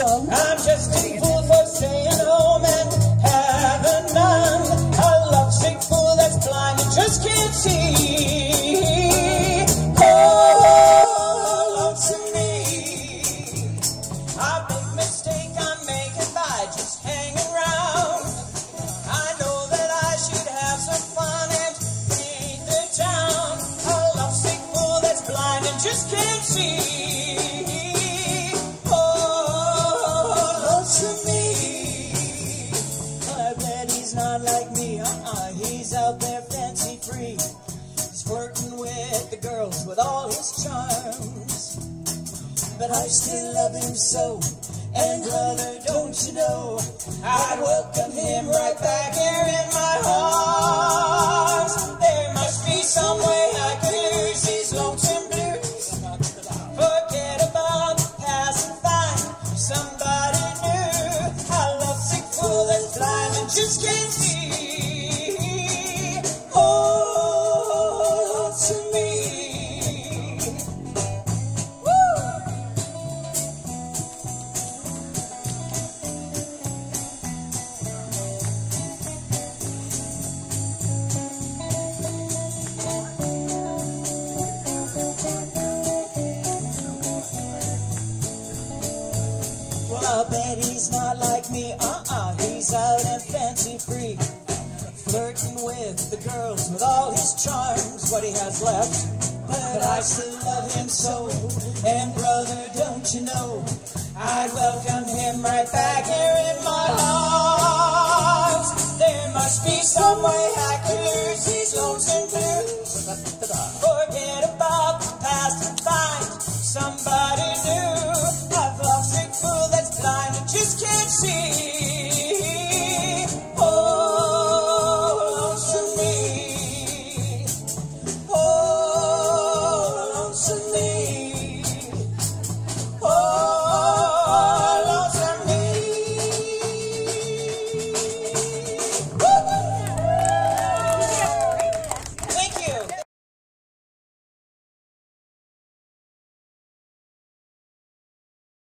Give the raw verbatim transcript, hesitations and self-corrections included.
song. I'm just a fool for staying home and having none. A lovesick fool that's blind and just can't see. Oh, lonesome me. A big mistake I'm making by just hanging around. I know that I should have some fun and leave the town. A lovesick fool that's blind and just can't see. Not like me, uh-uh, he's out there fancy free. He's flirting with the girls with all his charms. But I still love him so, and brother, don't you know, I'd welcome him right back here in my arms. There must be some way I could lose these lonesome blues. Forget about the past and find somebody new. A lovesick fool that's blind and just can't see. Oh, to me. Woo! Well, I'll bet he's not like me, uh-uh, he's out and fancy free, flirting with the girls with all his charms, what he has left. But I still love him so, and brother, don't you know, I'd welcome him right back here in my arms. There must be some way I could lose these lonesome